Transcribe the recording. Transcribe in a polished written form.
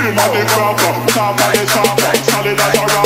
him a the cracker, top of the chopper, solid as a